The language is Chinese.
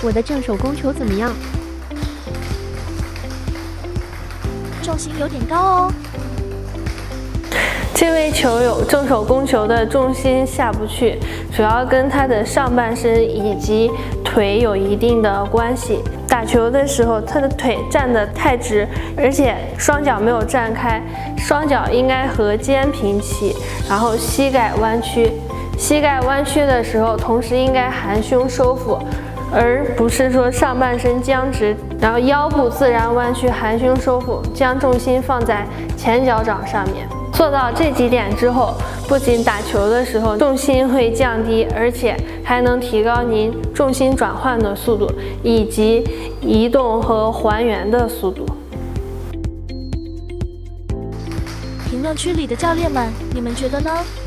我的正手攻球怎么样？ 重心有点高哦。 这位球友正手攻球的重心下不去，主要跟他的上半身以及腿有一定的关系。打球的时候，他的腿站得太直，而且双脚没有站开，双脚应该和肩平齐，然后膝盖弯曲。膝盖弯曲的时候，同时应该含胸收腹，而不是说上半身僵直，然后腰部自然弯曲，含胸收腹，将重心放在前脚掌上面。做到这几点之后，不仅打球的时候重心会降低，而且还能提高您重心转换的速度，以及移动和还原的速度。 评论区里的教练们，你们觉得呢？